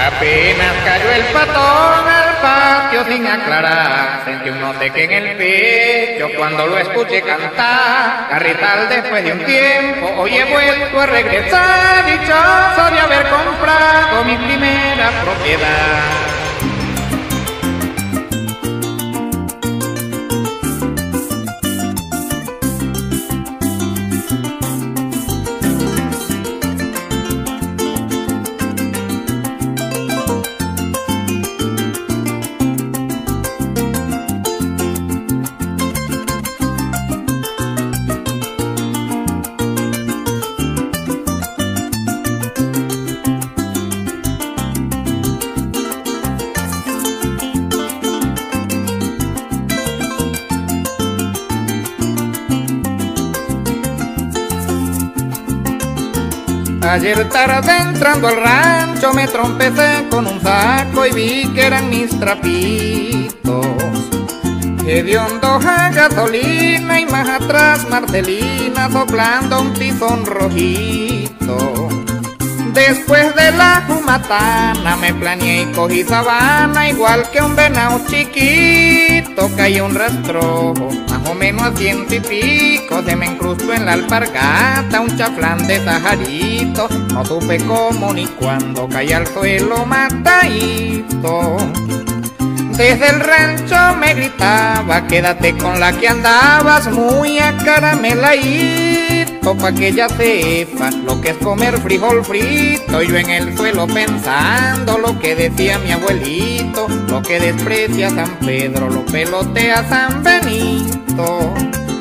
Apenas cayó el patón al patio sin aclarar, sentí un no sé qué en el pecho cuando lo escuché cantar. Carrizal después de un tiempo hoy he vuelto a regresar, dichoso de haber comprado mi primera propiedad. Ayer tarde entrando al rancho me trompecé con un saco y vi que eran mis trapitos. Hediondo a gasolina y más atrás Marcelina soplando un tizón rojito. Después de la fumatana me planeé y cogí sabana, igual que un venado chiquito. Caí un rastrojo, más o menos a 100 y pico. Se me incrustó en la alpargata un chaflán de tajarito. No supe cómo ni cuándo caí al suelo matadito. Desde el rancho me gritaba, quédate con la que andabas, muy acarameladito, pa' que ya sepa lo que es comer frijol frito. Y yo en el suelo pensando lo que decía mi abuelito, lo que desprecia San Pedro, lo pelotea San Benito.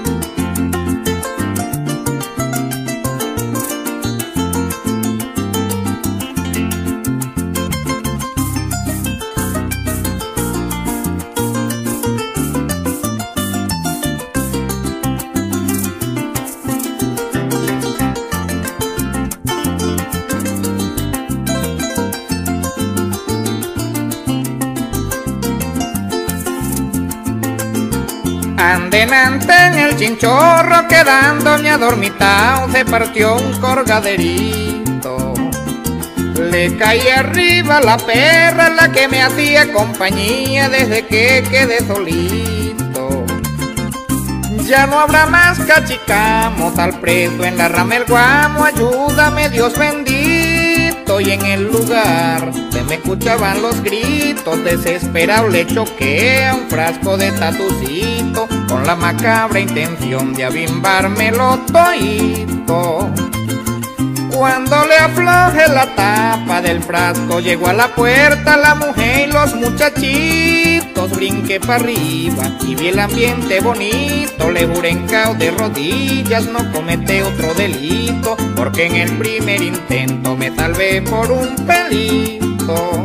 Andenante en el chinchorro, quedándome adormitado, se partió un colgaderito. Le caí arriba la perra, la que me hacía compañía desde que quedé solito. Ya no habrá más cachicamos al preso en la rama el guamo, ayúdame Dios bendito. Y en el lugar se me escuchaban los gritos, desesperado le choqué a un frasco de tatucito, con la macabra intención de abimbármelo toito. Cuando le afloje la tapa del frasco, llegó a la puerta la mujer y los muchachitos. Brinqué para arriba y vi el ambiente bonito, le juré en cao de rodillas no comete otro delito, porque en el primer intento me salvé por un pelito.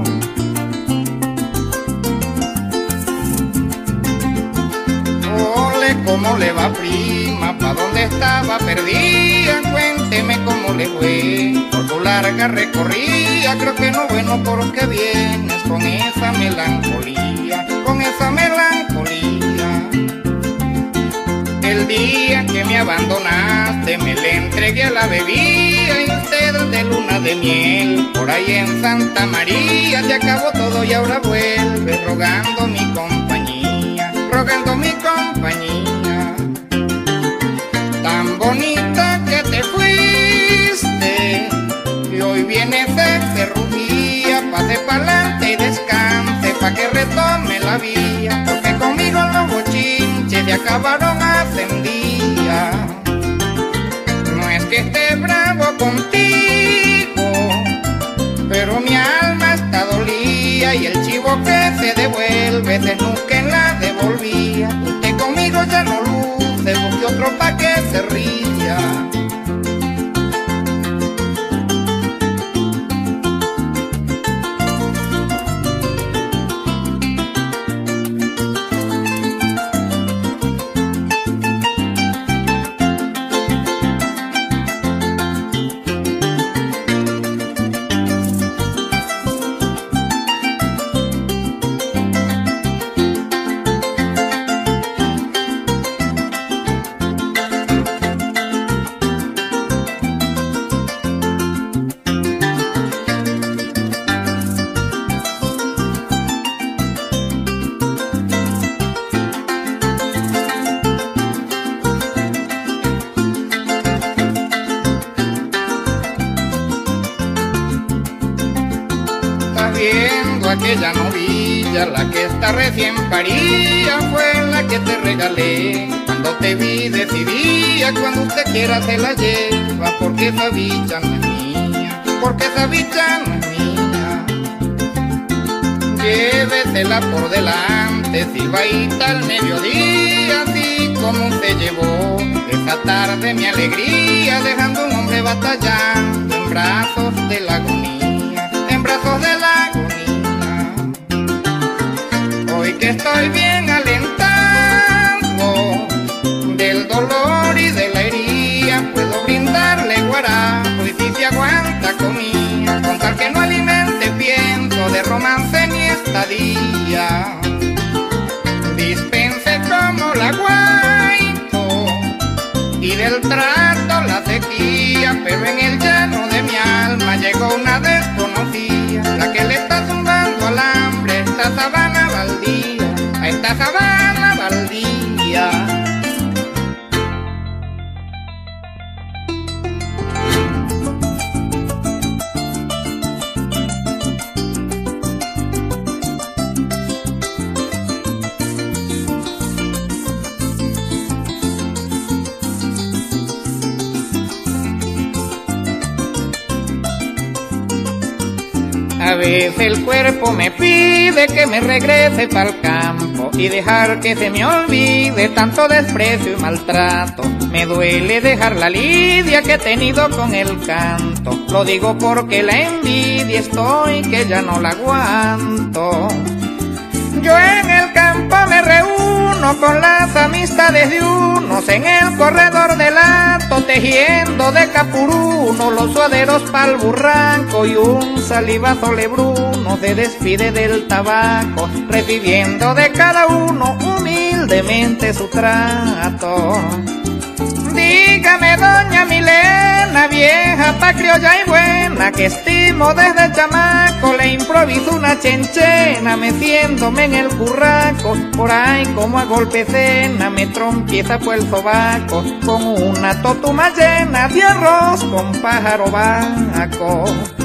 Ole, ¿cómo le va, prima? ¿Pa' dónde estaba perdida? Cuénteme cómo le fue por tu larga recorrida. Creo que no bueno porque vienes con esa melancolía, con esa melancolía. El día que me abandonaste me le entregué a la bebida, y usted de luna de miel por ahí en Santa María. Se acabó todo y ahora vuelve rogando mi compañía, rogando mi compañía. Tan bonita que te fuiste y hoy vienes de rugía. Pase pa'lante y descanse pa' que retome la vía, porque conmigo los bochinches se acabaron hace un día. No es que esté bravo contigo, pero mi alma está dolida, y el chivo que se devuelve se nunca la devolvía. Usted conmigo ya no luce, busque otro pa' que se ría. aquella novilla, la que está recién parida, fue la que te regalé. Cuando te vi decidía, cuando usted quiera se la lleva, porque esa bicha no es mía, porque esa bicha no es mía. Llévesela por delante, silbaíta al mediodía, así como se llevó esa tarde mi alegría, dejando un hombre batallando en brazos de la agonía, en brazos de la agonía. Hoy que estoy bien alentado del dolor y de la herida, puedo brindarle guarapo y si se aguanta comida, con tal que no alimente pienso de romance ni estadía. Dispense como la guaito y del trato la sequía, pero en el llano de mi alma llegó una desconocida, la que le está zumbando al hambre a esta sabana baldía, a esta sabana baldía. A veces el cuerpo me pide que me regrese pa'l campo y dejar que se me olvide tanto desprecio y maltrato. Me duele dejar la lidia que he tenido con el canto, lo digo porque la envidia estoy que ya no la aguanto. Yo en el campo me reúno con las amistades de unos, en el corredor del hato tejiendo de capuruno los suaderos pa'l burraco, y un salivazo lebruno se despide del tabaco, recibiendo de cada uno humildemente su trato. Dígame, doña Milena, vieja pa' criolla y buena, que estimo desde chamaco, le improviso una chenchena, meciéndome en el curraco, por ahí como a golpe cena, me trompieza por el sobaco, con una totuma llena de arroz con pájaro vaco.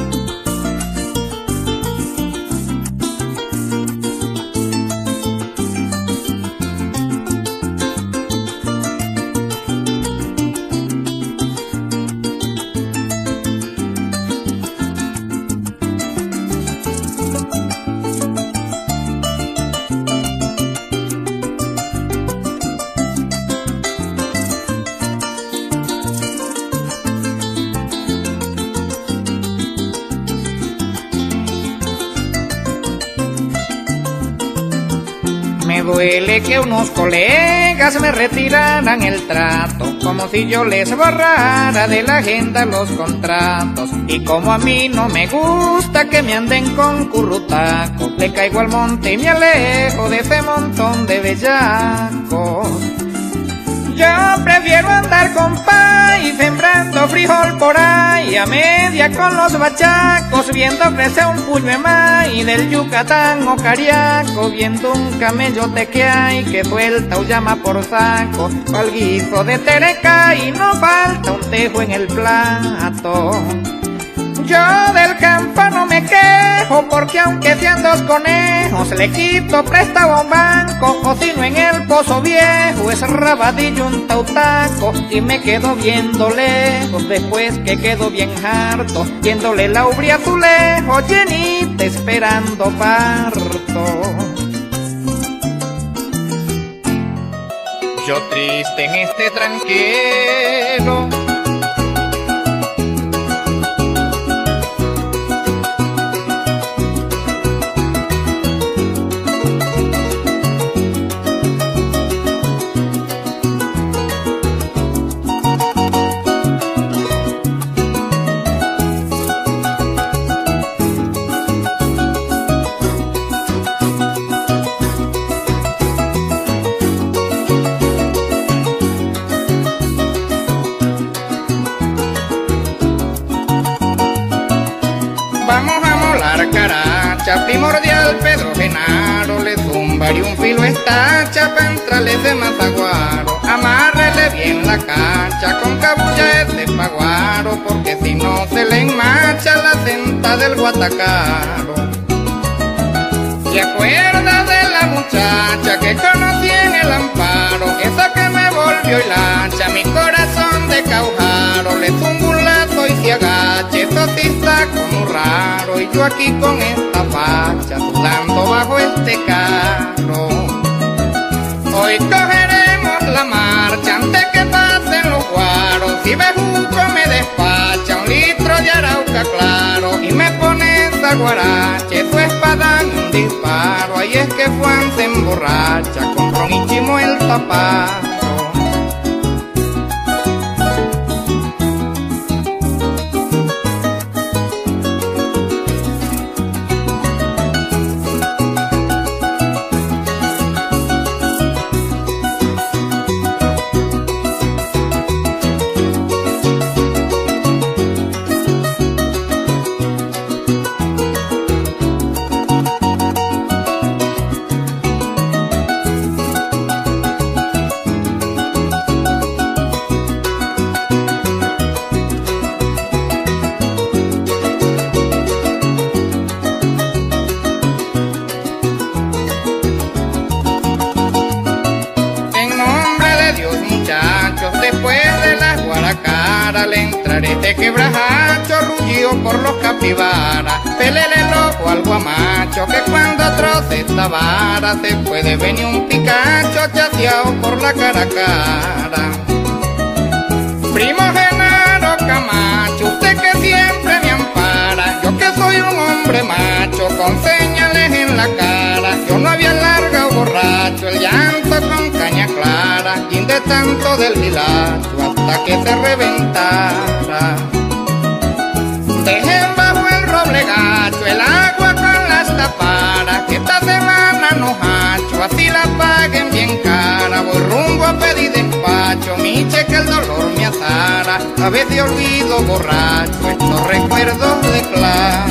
Me duele que unos colegas me retiraran el trato, como si yo les borrara de la agenda los contratos. Y como a mí no me gusta que me anden con currutaco, le caigo al monte y me alejo de ese montón de bellacos. Yo prefiero andar con pay, sembrando frijol por ahí, a media con los bachacos, viendo crecer un puño de maíz del Yucatán o Cariaco, viendo un camello que hay que suelta o llama por saco, pa'l guiso de tereca y no falta un tejo en el plato. Yo del campo no me quejo, porque aunque sean dos conejos, le quito prestado a un banco, o si no en el pozo viejo es rabadillo un tautaco, y me quedo viendo lejos después que quedo bien harto, viéndole la ubria azulejo llenita esperando parto. Yo triste en este tranquilo, vamos a molar caracha, primordial Pedro Genaro, le zumbaré un filo estacha pa' entrarle de mazaguaro, amárrele bien la cacha con cabulla ese paguaro, porque si no se le enmacha la senta del guatacaro. ¿Se acuerda de la muchacha que conocí en el Amparo? Esa que me volvió hilacha, mi corazón de caujaro. Le zumbo un lazo y se agacha, eso sí está como raro. Y yo aquí con esta facha, sudando bajo este carro. Hoy cogeremos la marcha antes que pasen los guaros. Si Bejuco me despacha 1 litro de Arauca claro y me pone esa guarache, su espada en un disparo. Ahí es que Juan se emborracha con ron y chimo el tapado. Después de la guaracara le entraré de quebrajacho, rullido por los capibaras. Pelele el ojo al guamacho, que cuando troce esta vara se puede venir un picacho chateado por la cara a cara. Primo Genaro Camacho, usted que siempre me ampara, yo que soy un hombre macho con señales en la cara. Yo no había largado borracho el llanto con caña clara, y de tanto del hilacho hasta que se reventara. Dejen bajo el roble gacho el agua con las taparas, que esta semana no hacho, así la paguen bien cara. Voy rumbo a pedir despacho, miche que el dolor me azara. A veces olvido borracho estos recuerdos de Clara.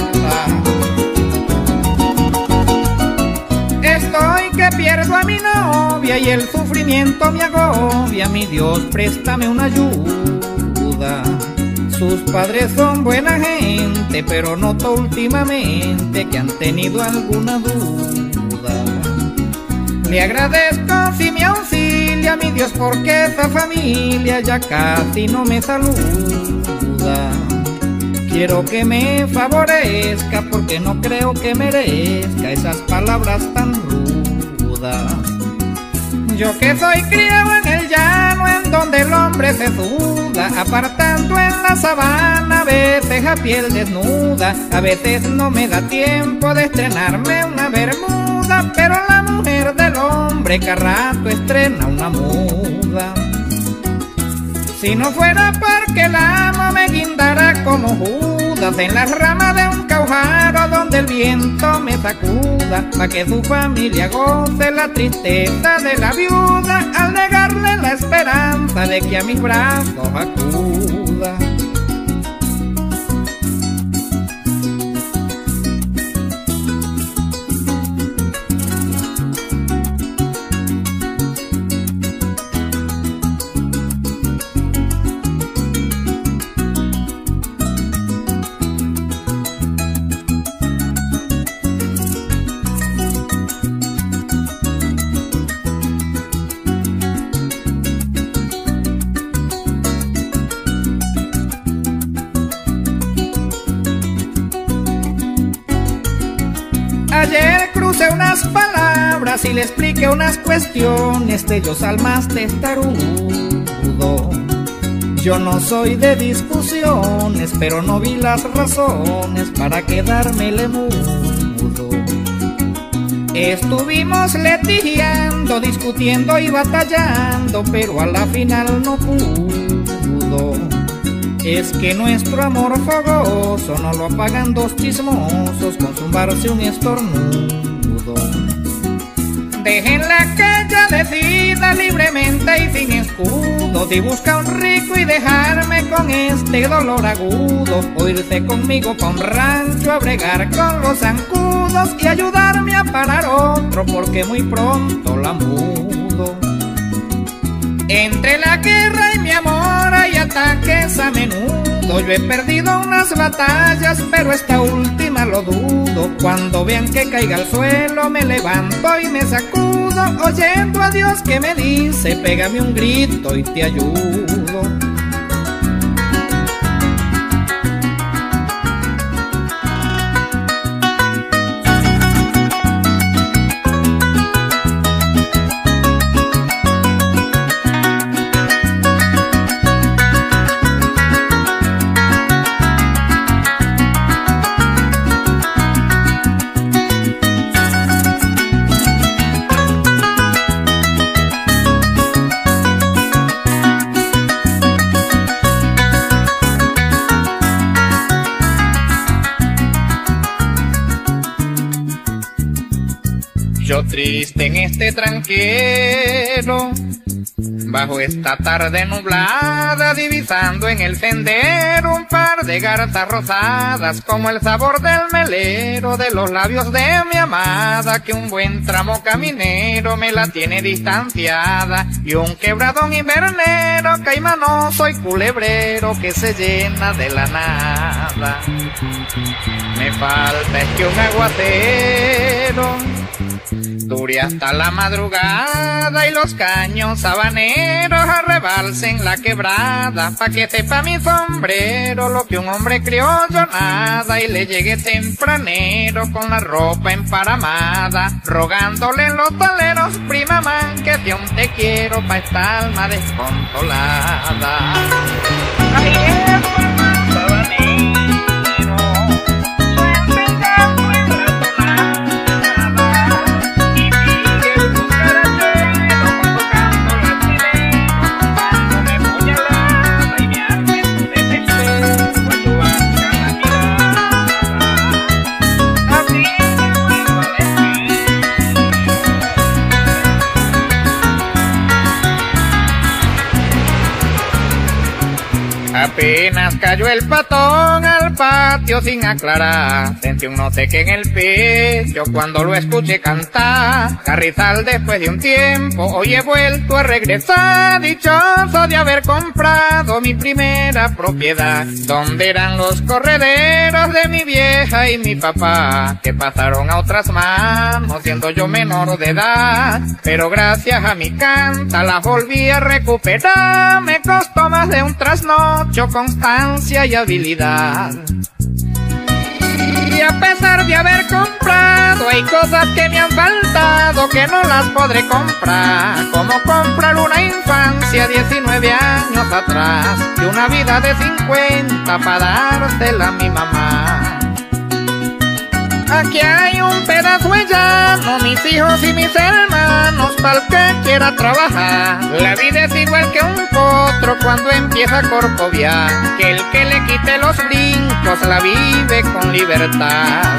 Estoy que pierdo a mi novia y el sufrimiento me agobia. Mi Dios, préstame una ayuda. Sus padres son buena gente, pero noto últimamente que han tenido alguna duda. Le agradezco si me auxilia, mi Dios, porque esa familia ya casi no me saluda. Quiero que me favorezca porque no creo que merezca esas palabras tan rudas. Yo que soy criado en el llano, en donde el hombre se suda, apartando en la sabana, a veces a piel desnuda. A veces no me da tiempo de estrenarme una bermuda, pero la mujer del hombre cada rato estrena una muda. Si no fuera porque el amo me guindara como Judas en las ramas de un caujaro donde el viento me sacuda, pa' que su familia goce la tristeza de la viuda, al negarle la esperanza de que a mis brazos acuda. Ayer crucé unas palabras y le expliqué unas cuestiones de ellos al más testarudo. Yo no soy de discusiones, pero no vi las razones para quedármele mudo. Estuvimos litigiando, discutiendo y batallando, pero a la final no pudo. Es que nuestro amor fogoso no lo apagan dos chismosos con zumbarse un estornudo. Déjenla que ella decida libremente y sin escudo, si busca un rico y dejarme con este dolor agudo, o irse conmigo pa' un rancho a bregar con los zancudos y ayudarme a parar otro porque muy pronto la mudo. Entre la guerra y mi amor hay ataques a menudo, escudo. Yo he perdido unas batallas, pero esta última lo dudo. Cuando vean que caiga al suelo, me levanto y me sacudo, oyendo a Dios que me dice: pégame un grito y te ayudo. Yo triste en este tranquero, bajo esta tarde nublada, divisando en el sendero un par de garzas rosadas, como el sabor del melero de los labios de mi amada, que un buen tramo caminero me la tiene distanciada, y un quebradón invernero, caimanoso y culebrero, que se llena de la nada. Me falta es que un aguacero dure hasta la madrugada y los caños habaneros arrebalsen la quebrada, pa' que sepa mi sombrero lo que un hombre criollo nada, y le llegue tempranero con la ropa emparamada, rogándole en los taleros: prima man, que de un te quiero pa' esta alma desconsolada. Ay, apenas cayó el patón al patio sin aclarar, sentí un no sé qué en el pecho cuando lo escuché cantar. Carrizal, después de un tiempo, hoy he vuelto a regresar, dichoso de haber comprado mi primera propiedad, donde eran los correderos de mi vieja y mi papá, que pasaron a otras manos siendo yo menor de edad. Pero gracias a mi canta las volví a recuperar, me costó más de un trasnocho, constancia y habilidad. Y a pesar de haber comprado, hay cosas que me han faltado que no las podré comprar, como comprar una infancia 19 años atrás y una vida de 50 para dársela a mi mamá. Aquí hay un pedazo de llano, mis hijos y mis hermanos, para el que quiera trabajar. La vida es igual que un potro cuando empieza a corcoviar, que el que le quite los brincos la vive con libertad.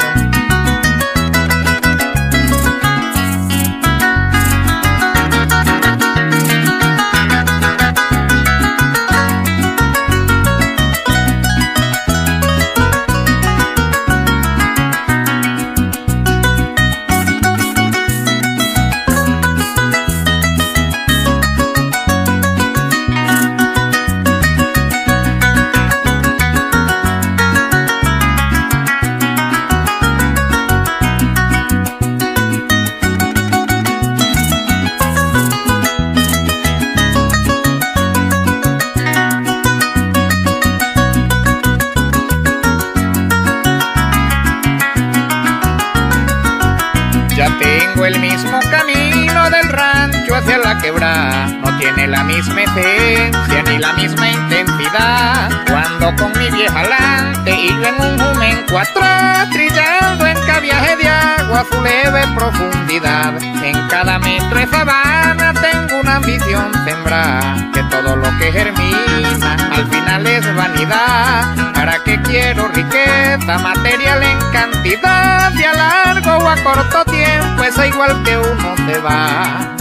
Ya tengo el mismo camino del rancho hacia la quebrada, no tiene la misma esencia ni la misma intensidad. Cuando con mi vieja alante y yo en un jumenco atrás, trillando en cada viaje de agua a su leve profundidad. En cada metro de sabana tengo una ambición sembrar, que todo lo que germina al final es vanidad. ¿Para qué quiero riqueza material en cantidad? Si a largo o a corto tiempo es igual que uno se va.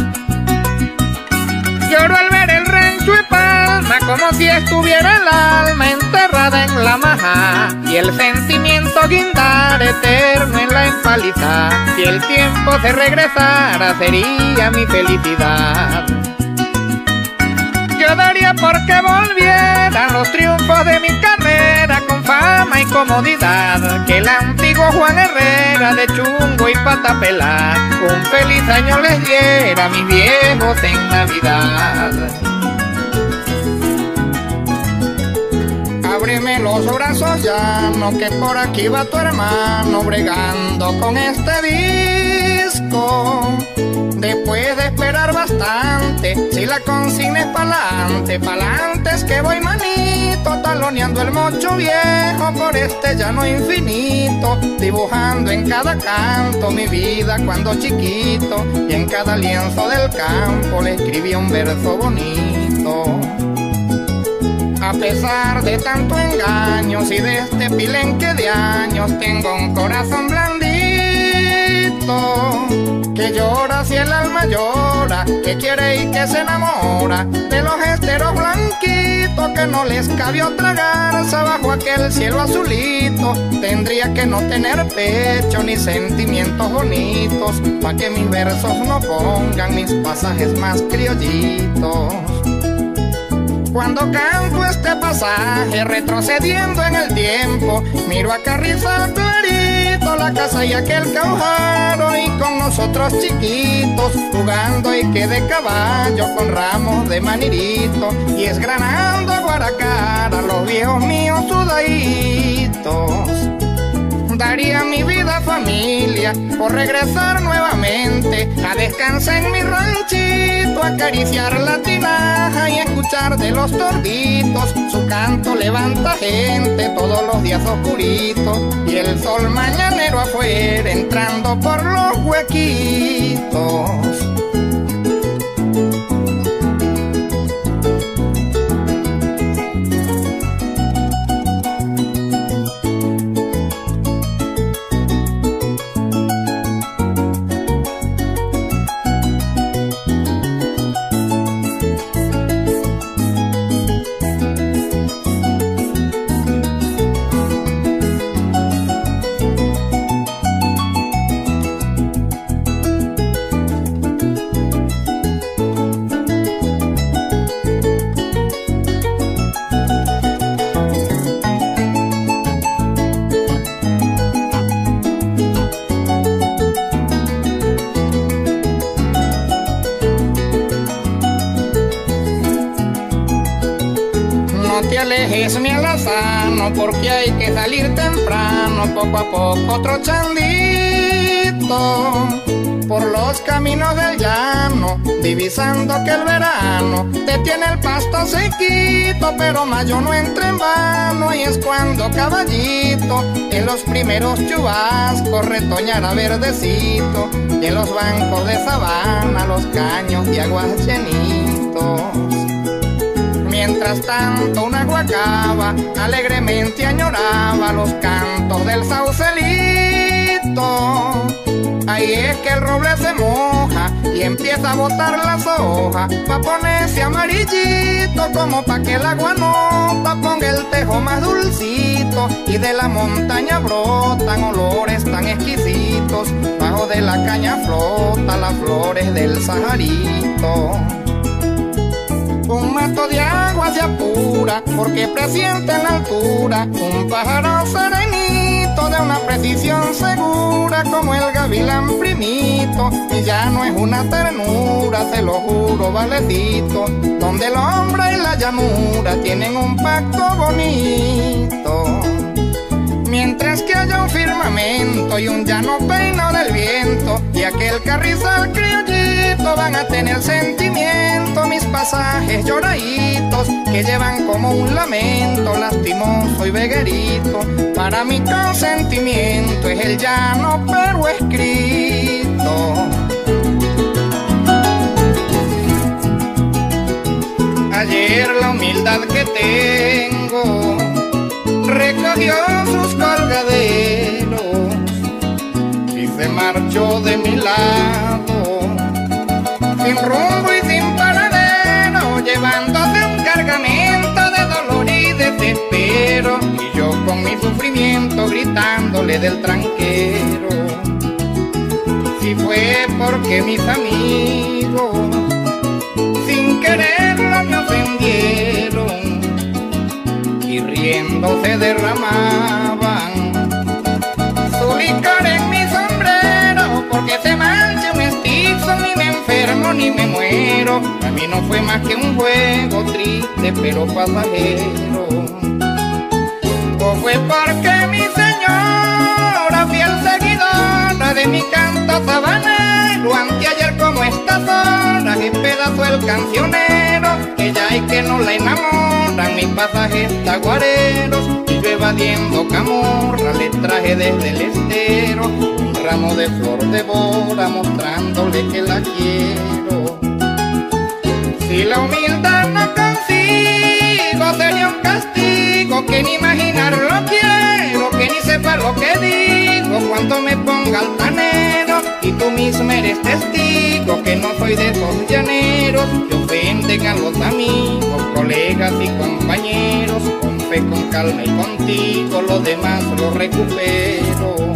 Lloro al ver el rancho de Palma como si estuviera el alma enterrada en la maja, y el sentimiento guindar eterno en la empalizada. Si el tiempo se regresara sería mi felicidad. Yo daría porque volvieran los triunfos de mi carrera, comodidad que el antiguo Juan Herrera de chungo y pata pelá. Un feliz año les diera a mis viejos en Navidad. Ábreme los brazos llano, que por aquí va tu hermano bregando con este disco. Después de esperar bastante, si la consigna es pa'lante, pa'lante es que voy manito, taloneando el mocho viejo por este llano infinito, dibujando en cada canto mi vida cuando chiquito, y en cada lienzo del campo le escribí un verso bonito. A pesar de tanto engaños y de este pilenque de años, tengo un corazón blandito, que llora si el alma llora, que quiere y que se enamora de los esteros blanquitos, que no les cabe otra garza bajo aquel cielo azulito. Tendría que no tener pecho ni sentimientos bonitos, pa' que mis versos no pongan mis pasajes más criollitos. Cuando canto este pasaje retrocediendo en el tiempo, miro a Carrizal clarito, la casa y aquel caujaro, y con nosotros chiquitos jugando y que de caballo con ramos de manirito, y esgranando a Guaracara los viejos míos sudaditos. Daría mi vida familia por regresar nuevamente a descansar en mi ranchito, acariciar la tinaja y escuchar de los torditos. Su canto levanta gente todos los días oscuritos, y el sol mañanero afuera entrando por los huequitos. No te alejes ni alazano, porque hay que salir temprano, poco a poco otro chandito por los caminos del llano, divisando que el verano te tiene el pasto sequito, pero mayo no entra en vano, y es cuando caballito en los primeros chubascos retoñará verdecito, y en los bancos de sabana los caños de aguas llenitos. Mientras tanto una guacaba alegremente añoraba los cantos del saucelito. Ahí es que el roble se moja y empieza a botar las hojas, pa' ponerse amarillito, como pa' que el agua nota ponga el tejo más dulcito, y de la montaña brotan olores tan exquisitos, bajo de la caña flota las flores del saharito. Un mato de agua se apura porque presiente en la altura un pájaro serenito de una precisión segura, como el gavilán primito, y ya no es una ternura, se lo juro valecito, donde el hombre y la llanura tienen un pacto bonito. Mientras que haya un firmamento y un llano peino del viento, y aquel carrizal criollito, van a tener sentimiento mis pasajes lloraditos, que llevan como un lamento lastimoso y veguerito. Para mi consentimiento es el llano pero escrito. Ayer la humildad que tengo recogió sus colgaderos y se marchó de mi lado, sin rumbo y sin paradero, llevándose un cargamento de dolor y desespero, y yo con mi sufrimiento gritándole del tranquero. Si fue porque mis amigos sin quererlo me ofendieron y y riendo se derramaban su licor en mi sombrero, porque se mancha un mestizo, ni me enfermo ni me muero. A mí no fue más que un juego triste pero pasajero. O fue porque mi señora, fiel seguidora de mi canto sabanero, anteayer como estas horas despedazó el cancionero, que ya hay que no la enamoran mis pasajes taguareros. Y yo evadiendo camorra le traje desde el estero un ramo de flor de bora, mostrándole que la quiero. Si la humildad no consigo, sería un castigo que ni imaginarlo quiero, que ni sepa lo que digo cuando me ponga altanero. Y tú misma eres testigo que no soy de esos llaneros que ofenden a los amigos, colegas y compañeros. Con fe, con calma y contigo lo demás lo recupero.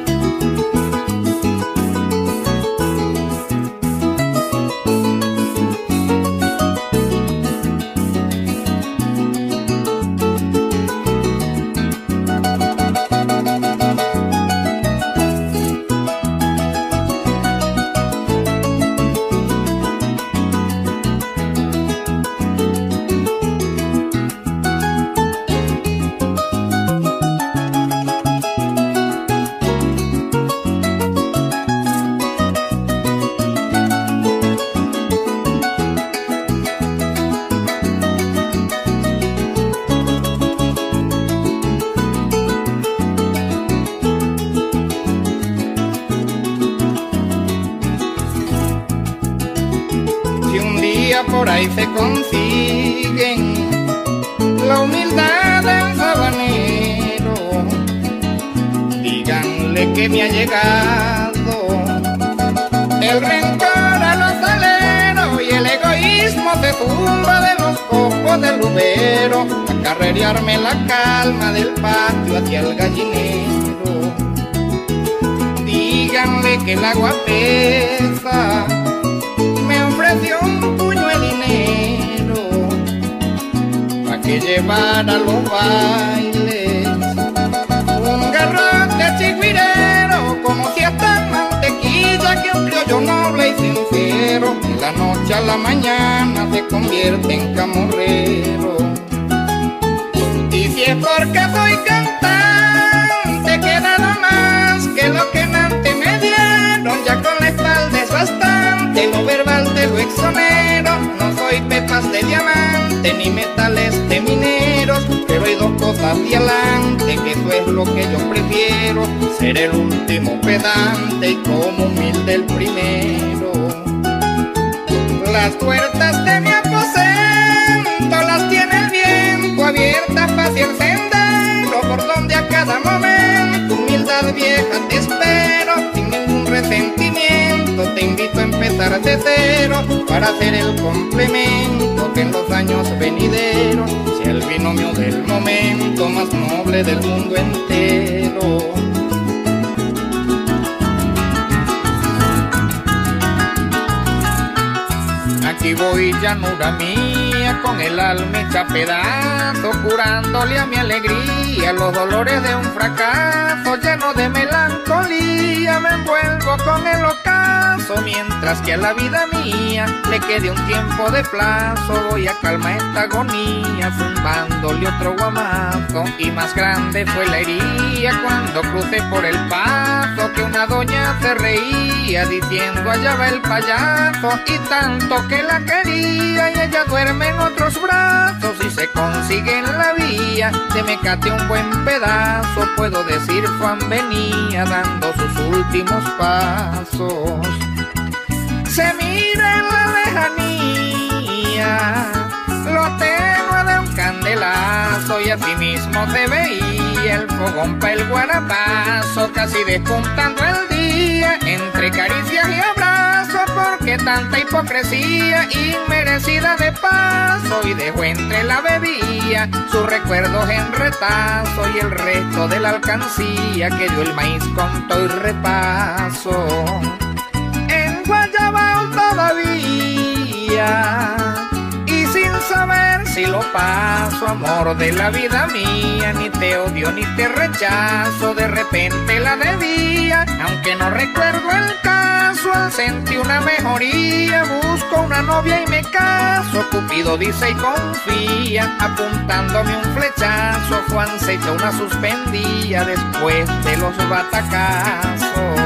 Por ahí se consiguen la humildad del sabanero, díganle que me ha llegado el rencor a los aleros y el egoísmo se tumba de los ojos del lubero, a carrerearme la calma del patio hacia el gallinero. Díganle que el agua pesa, me ofreció un puño de dinero pa' que llevara a los bailes un garrote chigüirero, como si esta mantequilla que un criollo noble y sincero de la noche a la mañana se convierte en camorrero. Y si es porque soy cantante, que nada más que lo que antes me dieron, ya con la espalda es bastante, lo verbal te lo exonero. No soy pepas de diamante ni metales de mineros, pero hay dos cosas de adelante, que eso es lo que yo prefiero: ser el último pedante y como humilde el primero. Las puertas de mi aposento las tiene el viento abiertas hacia el sendero, por donde a cada momento, humildad vieja, te espero. Sin ningún resentimiento te invito a empezar de cero, para hacer el complemento que en los años venideros sea el binomio del momento más noble del mundo entero. Aquí voy, llanura mía, con el alma hecha pedazo, curándole a mi alegría los dolores de un fracaso. Lleno de melancolía me envuelvo con el ocaso, mientras que a la vida mía le quede un tiempo de plazo. Voy a calmar esta agonía zumbándole otro guamazo. Y más grande fue la herida cuando crucé por el paso, que una doña se reía diciendo allá va el payaso. Y tanto que la quería y ella duerme en otros brazos, y se consigue en la vía de Mecate un buen pedazo. Puedo decir Juan venía dando sus últimos pasos. Se mira en la lejanía lo tenue de un candelazo, y así mismo se veía el fogón pa' el guarapazo, casi despuntando el día entre caricias y abrazos. Porque tanta hipocresía inmerecida de paso, y dejó entre la bebida sus recuerdos en retazo, y el resto de la alcancía que dio el maíz con todo y repaso. En Guayabao todavía, y sin saber si así lo paso, amor de la vida mía. Ni te odio ni te rechazo, de repente la debía. Aunque no recuerdo el caso, al sentir una mejoría, busco una novia y me caso. Cupido dice y confía, apuntándome un flechazo. Juan se echó una suspendida después de los batacazos.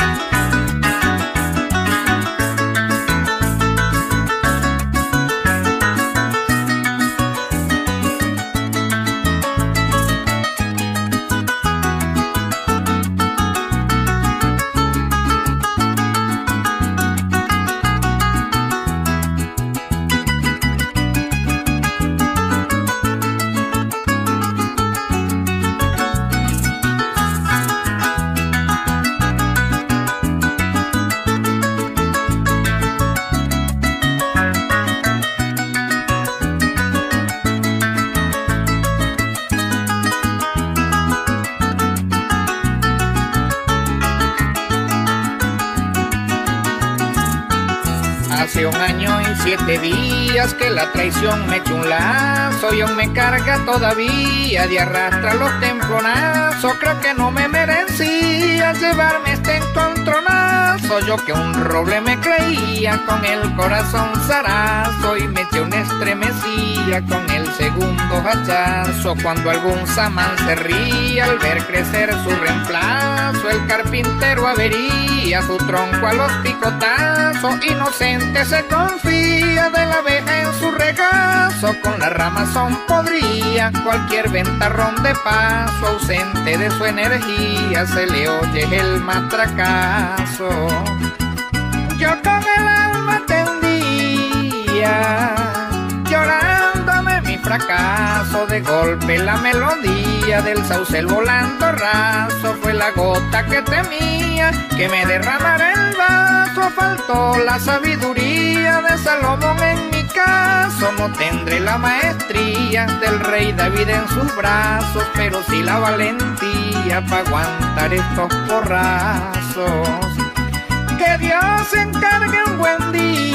Hace 1 año y 7 días que la traición me echó un lazo y aún me carga todavía de arrastrar los temponazos. Creo que no me merecía llevarme este encontronazo. Yo que un roble me creía con el corazón zarazo y me eché una estremecía con el segundo hachazo. Cuando algún samán se ría al ver crecer su reemplazo, el carpintero avería su tronco a los picotazos. Inocente se confía de la abeja en su regazo, con la ramazón podría cualquier ventarrón de paso. Ausente de su energía se le oye el matracazo. Yo con el alma tendía, llorándome mi fracaso. De golpe la melodía del saucel volando raso fue la gota que temía que me derramara el vaso. Faltó la sabiduría de Salomón en mi caso. No tendré la maestría del rey David en sus brazos, pero sí la valentía para aguantar estos porrazos. Que Dios se encargue un buen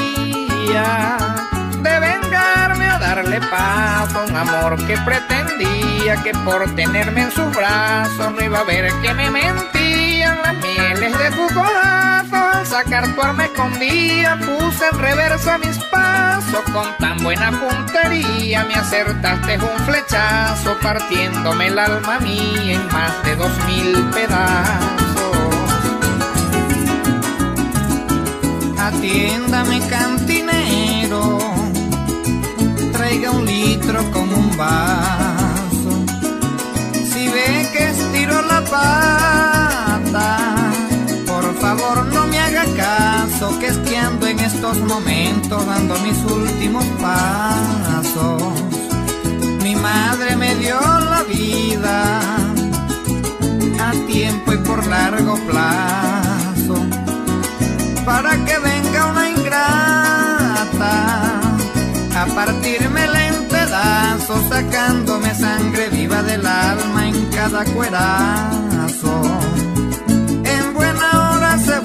día de vengarme a darle paso a un amor que pretendía que por tenerme en sus brazos no iba a ver que me mentían las mieles de su corazón. Al sacar tu arma escondida puse en reversa mis pasos. Con tan buena puntería me acertaste un flechazo, partiéndome el alma mía en más de 2000 pedazos. Atiéndame, cantinero, traiga 1 litro con un vaso. Si ve que estiro la pata, por favor no me haga caso, que es que ando en estos momentos dando mis últimos pasos. Mi madre me dio la vida a tiempo y por largo plazo, para que venga una ingrata a partírmela en pedazos, sacándome sangre viva del alma en cada cuerazo. En buena hora se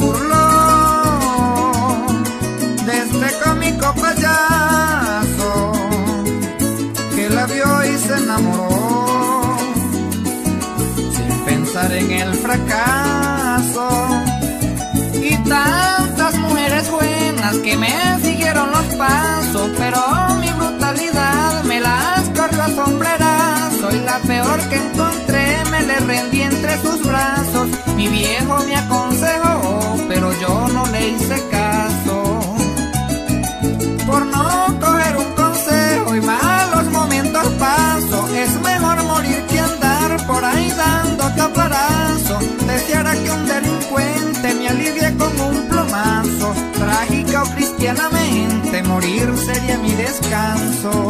burló de este cómico payaso que la vio y se enamoró sin pensar en el fracaso. Y tantas mujeres buenas que me siguieron los pasos, pero mi brutalidad me las corrió a sombrerazo. Y la peor que encontré me le rendí entre sus brazos. Mi viejo me aconsejó, pero yo no le hice caso. Por no coger un consejo y malos momentos paso, es mejor morir que andar por ahí dando caparazo. Deseara que un delincuente me alivie con un plomazo. Trágica o cristianamente, morir sería mi descanso.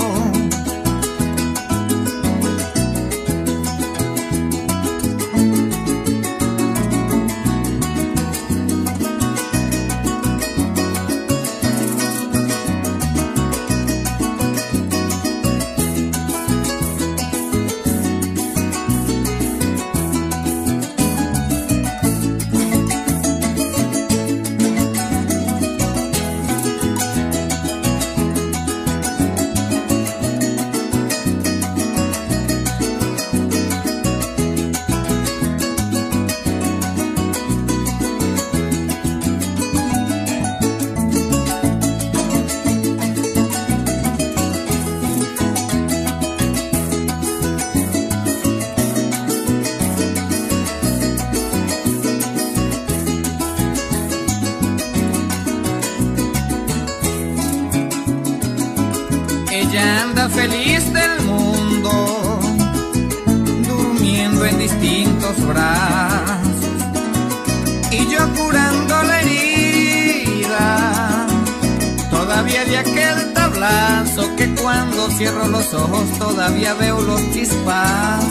anda feliz del mundo, durmiendo en distintos brazos, y yo curando la herida todavía de aquel tablazo, que cuando cierro los ojos todavía veo los chispazos.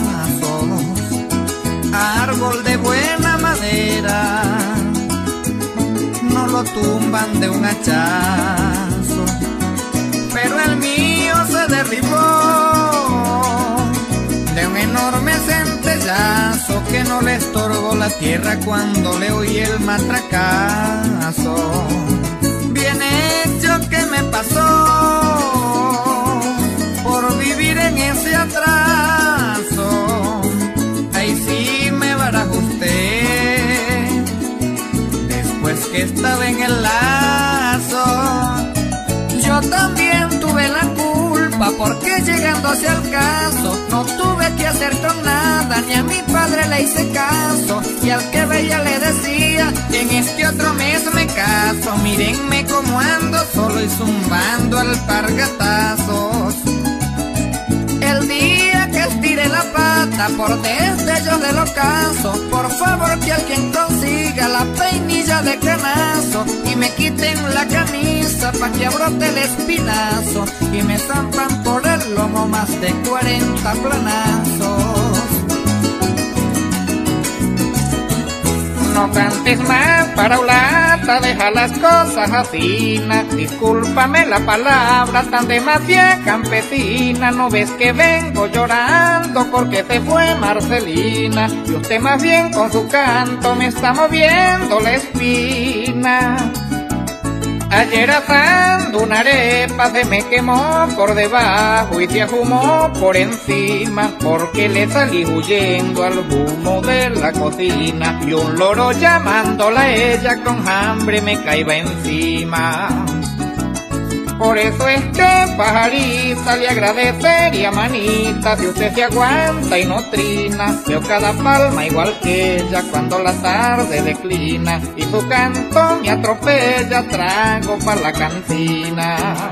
Árbol de buena madera, no lo tumban de un hachazo, pero el mío se derribó de un enorme centellazo, que no le estorbó la tierra cuando le oí el matracazo. Bien hecho que me pasó por vivir en ese atraso. Ahí sí me barajo usted, después que estaba en el lazo. Yo también tuve la culpa, porque llegando hacia el caso no tuve que hacer con nada, ni a mi padre le hice caso, y al que veía le decía: en este otro mes me caso. Mírenme cómo ando solo y zumbando alpargatazos. El día que estire la pata por destellos del ocaso, por favor que alguien consiga la peinilla de canazo y me quiten la camisa pa' que abrote el espinazo, y me zampan por el lomo más de 40 planazos. No cantes más, paraulata, deja las cosas así. Discúlpame la palabra tan demasiado campesina. No ves que vengo llorando porque se fue Marcelina, y usted más bien con su canto me está moviendo la espina. Ayer asando una arepa se me quemó por debajo y se afumó por encima, porque le salí huyendo al humo de la cocina, y un loro llamándola a ella con hambre me caía encima. Por eso es que, pajarita, le agradecería, manita, si usted se aguanta y no trina. Veo cada palma igual que ella cuando la tarde declina, y su canto me atropella, trago pa' la cantina.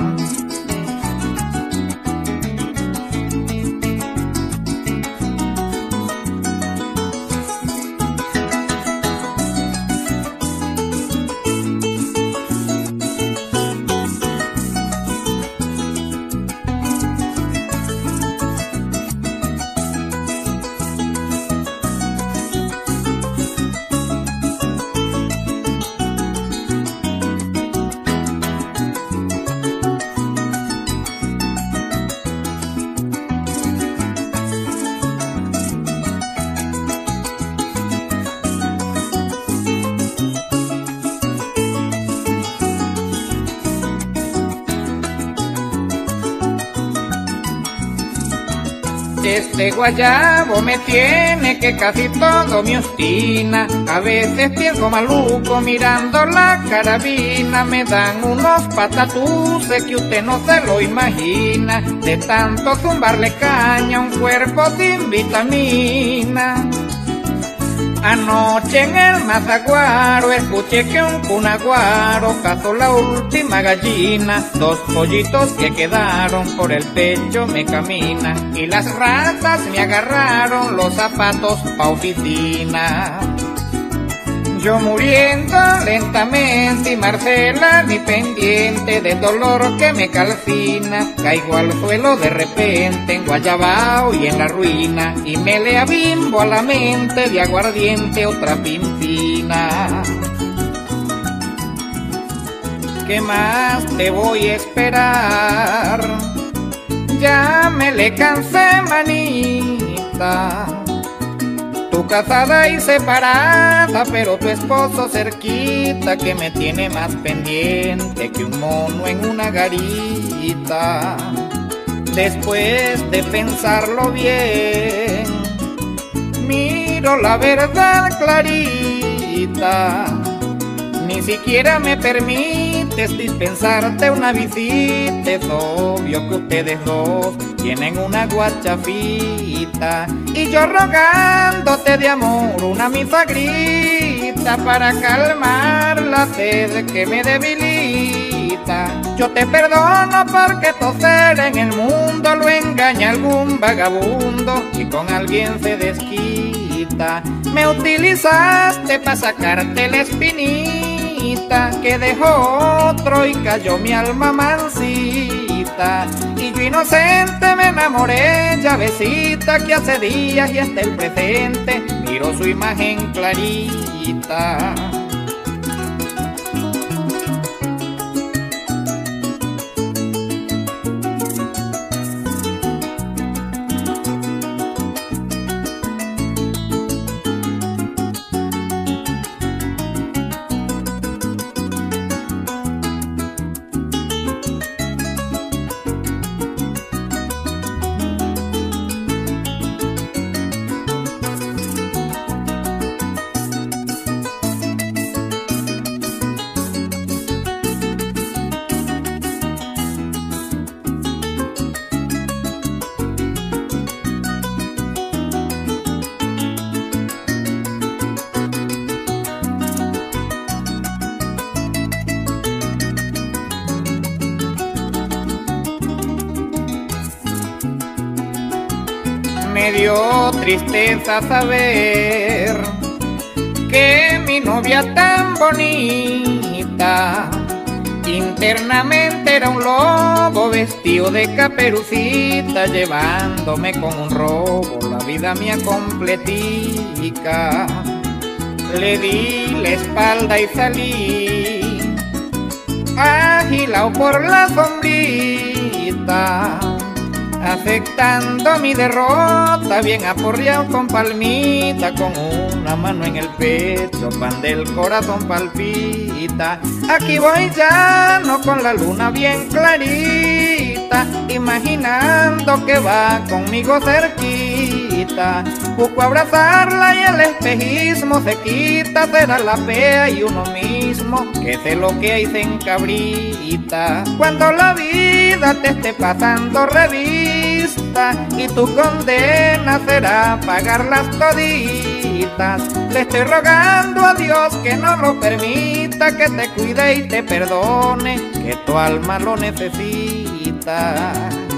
Este guayabo me tiene que casi todo me obstina. A veces pienso maluco mirando la carabina. Me dan unos patatuces que usted no se lo imagina, de tanto zumbarle caña a un cuerpo sin vitamina. Anoche en el Mazaguaro escuché que un cunaguaro cazó la última gallina. Dos pollitos que quedaron por el pecho me caminan, y las ratas me agarraron los zapatos pa' oficina. Yo muriendo lentamente y Marcela ni pendiente del dolor que me calcina. Caigo al suelo de repente en Guayabao y en la ruina, y me le abimbo a la mente de aguardiente otra pimpina. ¿Qué más te voy a esperar? Ya me le cansé, manita. Tú casada y separada, pero tu esposo cerquita, que me tiene más pendiente que un mono en una garita. Después de pensarlo bien, miro la verdad clarita. Ni siquiera me permites dispensarte una visita. Es obvio que ustedes dos tienen una guachafita, y yo rogándote de amor una misagrita para calmar la sed que me debilita. Yo te perdono porque tu ser en el mundo lo engaña algún vagabundo y con alguien se desquita. Me utilizaste para sacarte la espinita que dejó otro y cayó mi alma mansita. Y yo inocente me enamoré, llavecita, que hace días y hasta el presente miro su imagen clarita. Me dio tristeza saber que mi novia tan bonita internamente era un lobo vestido de caperucita, llevándome con un robo la vida mía completica. Le di la espalda y salí agilao por la sombrita, aceptando mi derrota, bien aporreado con palmita, con una mano en el pecho, pan del corazón palpita. Aquí voy llano con la luna bien clarita, imaginando que va conmigo cerquita. Busco abrazarla y el espejismo se quita, será la fea y uno mismo que se loquea y se encabrita. Cuando la vida te esté pasando revista y tu condena será pagarlas toditas, le estoy rogando a Dios que no lo permita, que te cuide y te perdone, que tu alma lo necesita.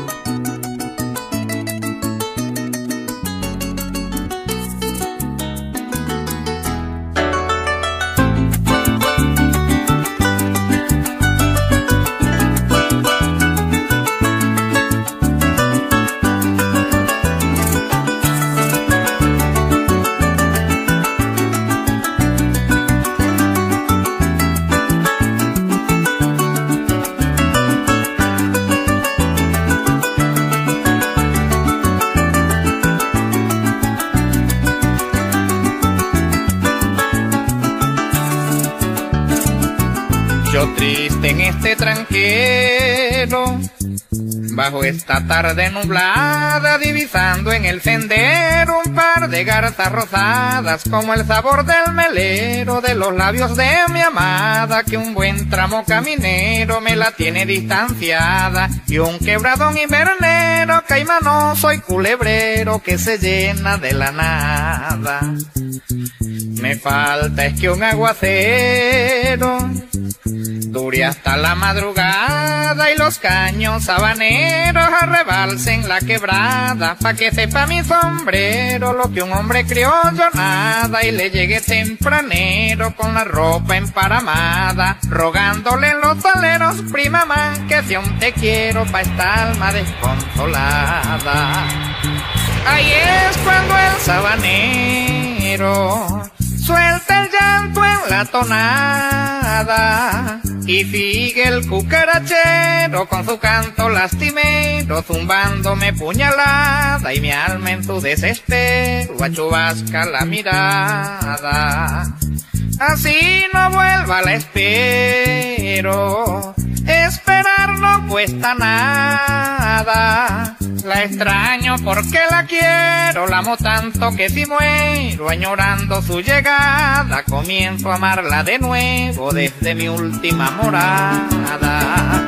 Yo triste en este tranquero, bajo esta tarde nublada, divisando en el sendero un par de garzas rosadas, como el sabor del melero de los labios de mi amada, que un buen tramo caminero me la tiene distanciada, y un quebradón invernero, caimanoso y culebrero, que se llena de la nada. Me falta es que un aguacero dure hasta la madrugada y los caños habaneros arrebalsen la quebrada, pa' que sepa mi sombrero lo que un hombre criollo nada, y le llegue tempranero con la ropa emparamada, rogándole en los aleros, prima man, que sea un te quiero pa' esta alma desconsolada. Ahí es cuando el sabanero suelta el llanto en la tonada, y sigue el cucarachero con su canto lastimero, zumbándome puñalada, y mi alma en su desespero achubasca la mirada. Así no vuelva, la espero, esperar no cuesta nada. La extraño porque la quiero, la amo tanto que si muero añorando su llegada, comienzo a amarla de nuevo desde mi última morada.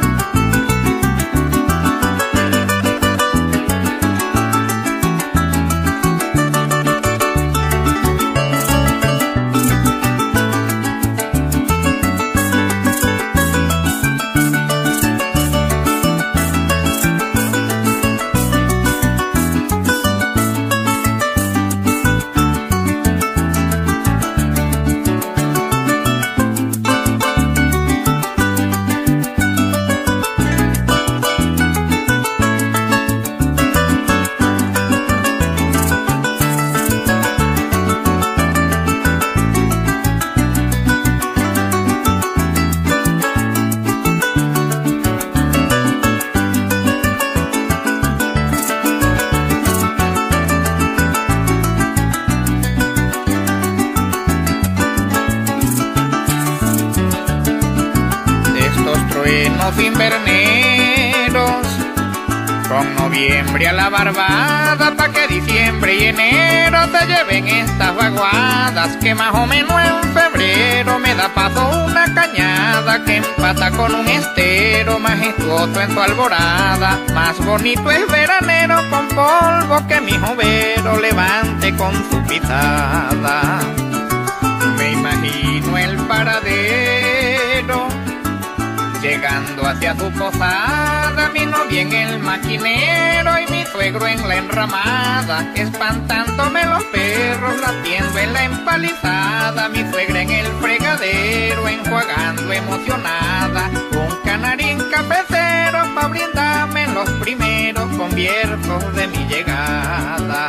somos inverneros, con noviembre a la barbada, pa' que diciembre y enero te lleven estas vaguadas, que más o menos en febrero me da paso una cañada que empata con un estero majestuoso en su alborada. Más bonito es veranero con polvo que mi jovero levante con su pisada. Me imagino el paradero llegando hacia su posada, mi novia en el maquinero y mi suegro en la enramada, espantándome los perros latiendo en la empalizada, mi suegra en el fregadero enjuagando emocionada, un canarín cafecero pa' brindarme en los primeros conviertos de mi llegada.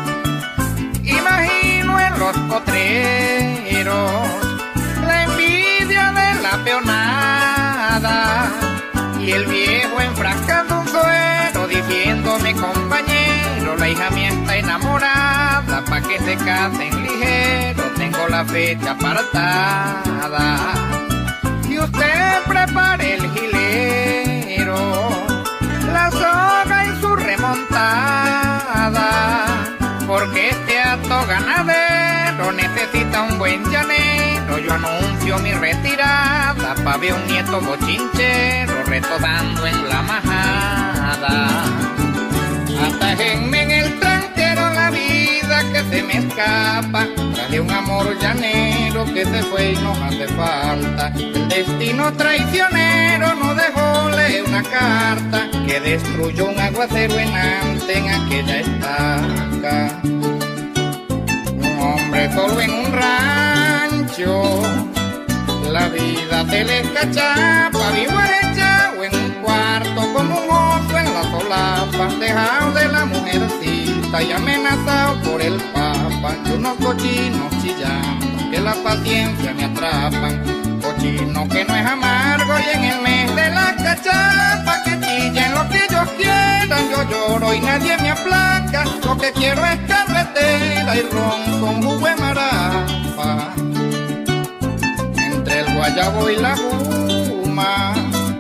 Imagino en los potreros la envidia de la peonada y el viejo enfrascando un suero diciéndome: compañero, la hija mía está enamorada, pa' que se casen ligero, tengo la fecha apartada. Y usted prepare el gilero, la soga y su remontada, porque este hato ganadero necesita un buen llanero. Yo anuncio mi retirada pa' ver un nieto bochinchero retosando en la majada. Atájenme en el tranquero la vida que se me escapa, traje un amor llanero que se fue y nos hace falta. El destino traicionero nos dejó leer una carta que destruyó un aguacero enante en aquella estaca. Un hombre solo en un rancho, la vida se le escachapa, vivo echado en un cuarto como un oso en la solapa, dejado de la mujercita y amenazado por el papa, y unos cochinos chillando que la paciencia me atrapan, cochino que no es amargo y en el mes de la cachapa que chillen lo que ellos quieran, yo lloro y nadie me aplaca, lo que quiero es carretera y ron con jugo de marapa. Entre el guayabo y la juma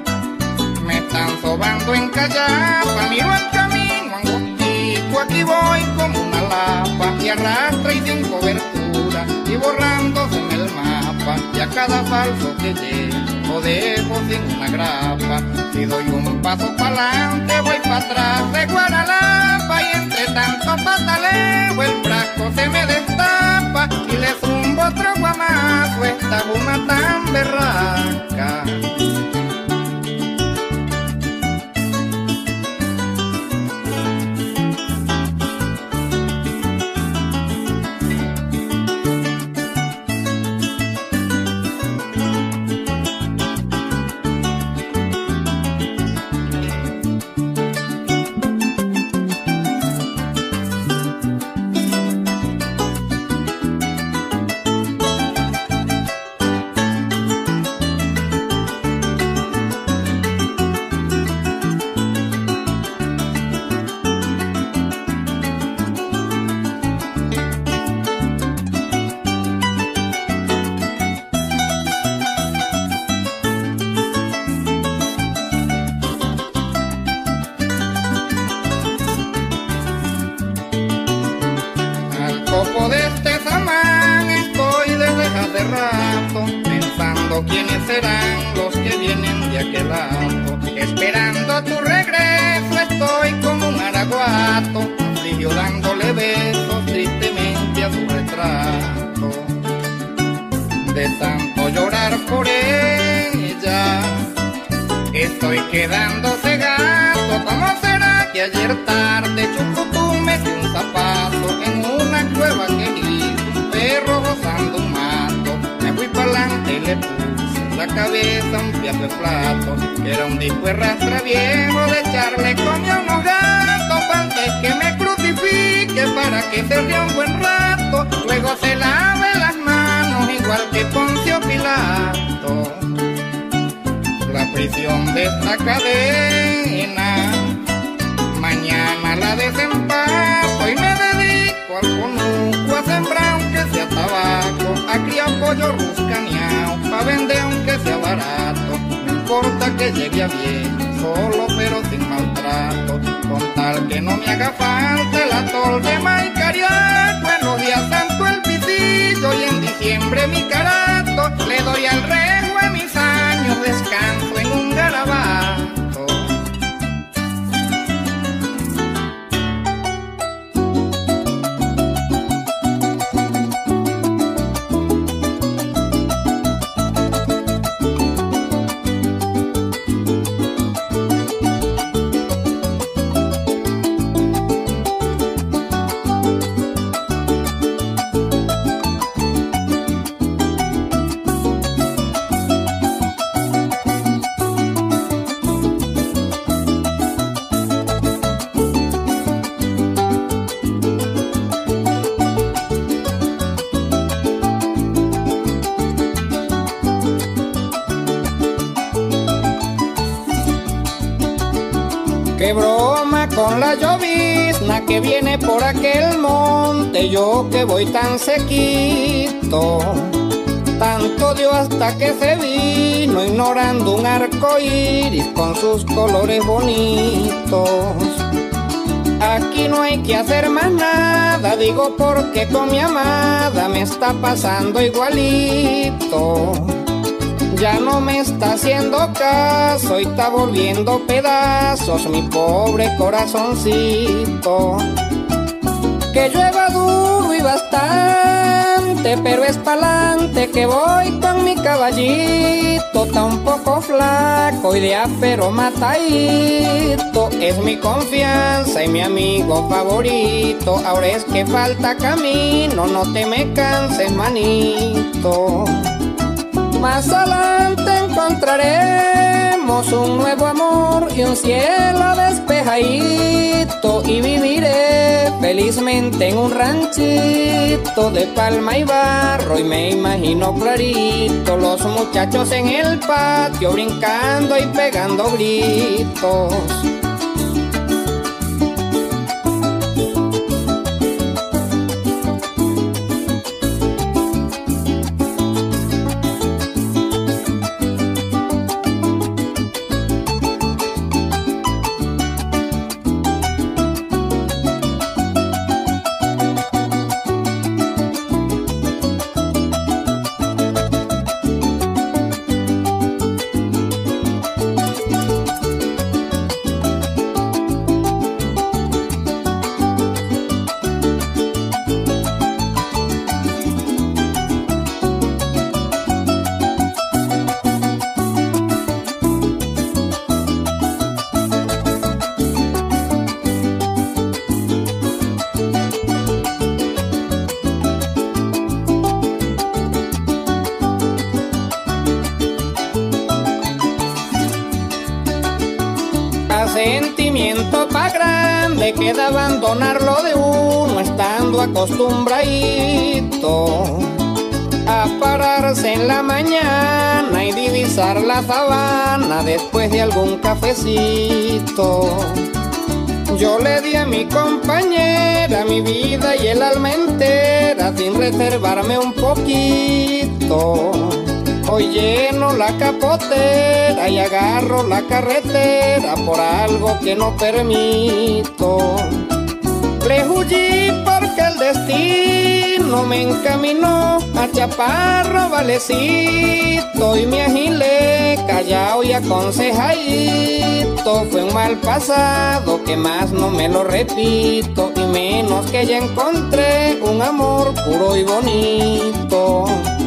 me están sobando en Callapa, miro el camino angostico, aquí voy como una lapa y arrastra y sin cobertura y borrándose en el mapa, y a cada falso que llego dejo sin una grapa. Si doy un paso pa'lante voy pa' atrás de Guaralapa, y entre tanto pataleo el frasco se me destapa y le zumbo otro guamazo esta guma tan berraca. De este samán estoy desde hace rato, pensando quiénes serán los que vienen de aquel lado, esperando tu regreso estoy como un araguato, afligido dándole besos tristemente a su retrato. De tanto llorar por ella estoy quedando cegado. ¿Cómo será que ayer tarde Chucutú metió un zapato en una cueva que hizo un perro gozando un mato? Me fui pa'lante y le puse la cabeza un piazo de plato, que era un disco de rastra viejo de echarle comida a unos gatos, antes que me crucifique para que se ría un buen rato, luego se lave las manos igual que Poncio Pilato. La prisión de esta cadena mañana la desempaco y me dedico al conuco, a sembrar aunque sea tabaco, a criar pollo ruscaneado pa' vender aunque sea barato. No importa que llegue a viejo, solo pero sin maltrato, con tal que no me haga falta el atol de Maicariaco. Buenos días santo el pisillo y en diciembre mi carato, le doy al rejo a mis años, descanso en un garabato. Qué broma con la llovizna que viene por aquel monte, yo que voy tan sequito. Tanto dio hasta que se vino, ignorando un arco iris con sus colores bonitos. Aquí no hay que hacer más nada, digo porque con mi amada me está pasando igualito. Ya no me está haciendo caso y está volviendo pedazos mi pobre corazoncito. Que llueva duro y bastante, pero es pa'lante que voy con mi caballito. Está un poco flaco y de pero matadito, es mi confianza y mi amigo favorito. Ahora es que falta camino, no te me canses, manito. Más adelante encontraremos un nuevo amor y un cielo despejadito, y viviré felizmente en un ranchito de palma y barro, y me imagino clarito los muchachos en el patio brincando y pegando gritos. Sentimiento pa' grande queda abandonarlo de uno estando acostumbradito a pararse en la mañana y divisar la sabana después de algún cafecito. Yo le di a mi compañera mi vida y el alma entera sin reservarme un poquito. Hoy lleno la capotera y agarro la carretera por algo que no permito. Le huí porque el destino me encaminó a Chaparro Valecito y me agilé callado y aconsejadito. Fue un mal pasado que más no me lo repito, y menos que ya encontré un amor puro y bonito.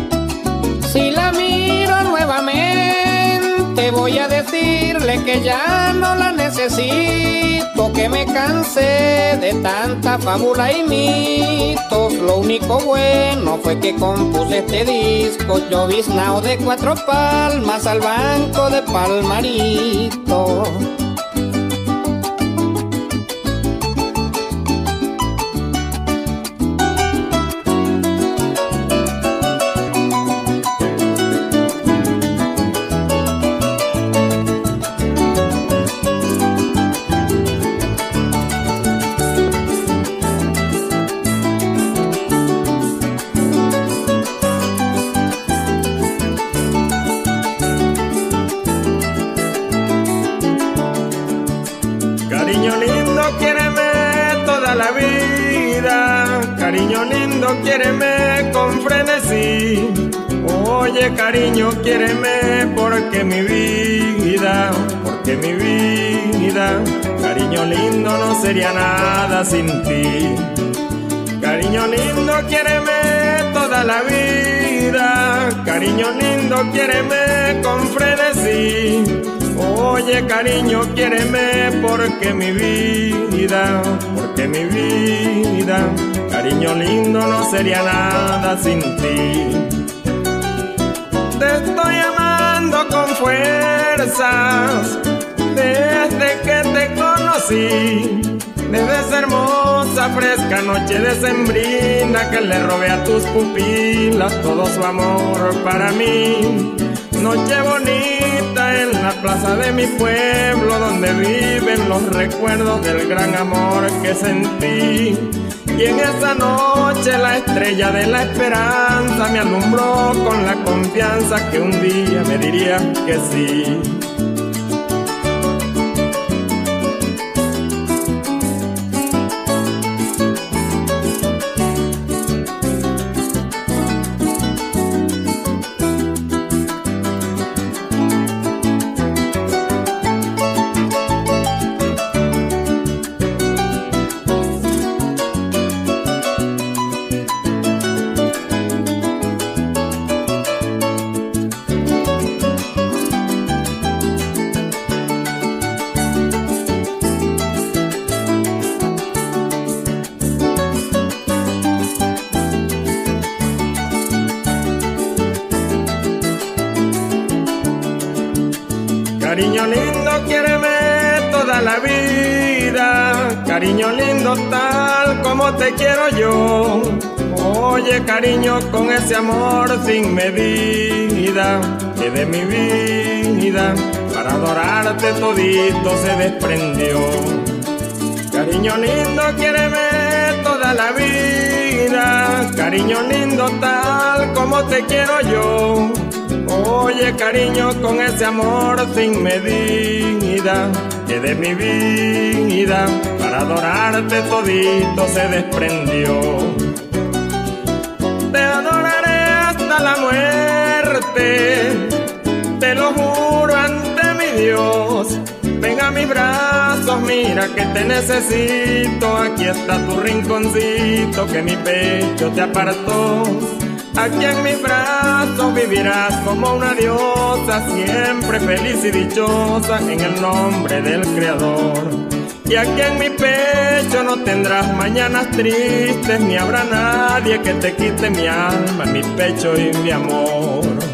Si la miro nuevamente voy a decirle que ya no la necesito, que me cansé de tanta fábula y mitos. Lo único bueno fue que compuse este disco, lloviznao de 4 palmas al banco de Palmarito. Cariño lindo, quiéreme con frenesí. Oye, cariño, quiéreme porque mi vida, cariño lindo, no sería nada sin ti. Cariño lindo, quiéreme toda la vida. Cariño lindo, quiéreme con frenesí. Oye, cariño, quiéreme porque mi vida, cariño lindo, no sería nada sin ti. Te estoy amando con fuerzas desde que te conocí. Desde esa hermosa, fresca noche decembrina que le robé a tus pupilas todo su amor para mí. Noche bonita en la plaza de mi pueblo, donde viven los recuerdos del gran amor que sentí. Y en esa noche la estrella de la esperanza me alumbró con la confianza que un día me diría que sí. Cariño lindo, quiéreme toda la vida. Cariño lindo, tal como te quiero yo. Oye, cariño, con ese amor sin medida que de mi vida para adorarte todito se desprendió. Cariño lindo, quiéreme toda la vida. Cariño lindo, tal como te quiero yo. Oye, cariño, con ese amor sin medida que de mi vida para adorarte todito se desprendió. Te adoraré hasta la muerte, te lo juro ante mi Dios. Ven a mis brazos, mira que te necesito. Aquí está tu rinconcito que mi pecho te apartó. Aquí en mis brazos vivirás como una diosa, siempre feliz y dichosa en el nombre del Creador. Y aquí en mi pecho no tendrás mañanas tristes, ni habrá nadie que te quite mi alma, mi pecho y mi amor.